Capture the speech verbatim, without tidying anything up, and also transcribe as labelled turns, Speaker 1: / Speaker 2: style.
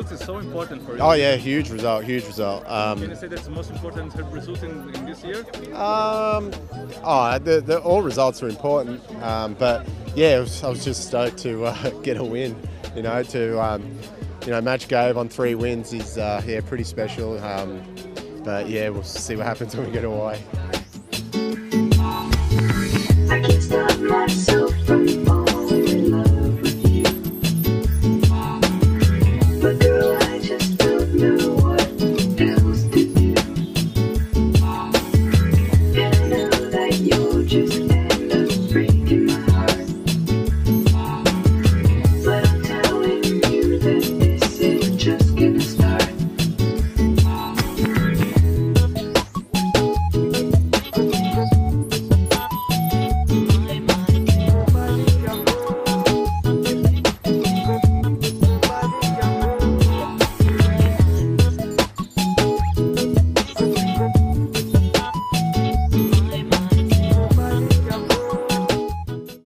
Speaker 1: result is so important for you.
Speaker 2: Oh yeah, huge result, huge result. Um,
Speaker 1: Can you say that's the most important result in, in this year?
Speaker 2: Um, oh, the, the, all results are important, um, but yeah, it was, I was just stoked to uh, get a win. You know, to um, you know, match Gove on three wins is uh, yeah pretty special. Um, but yeah, we'll see what happens when we get away. I can't stop myself from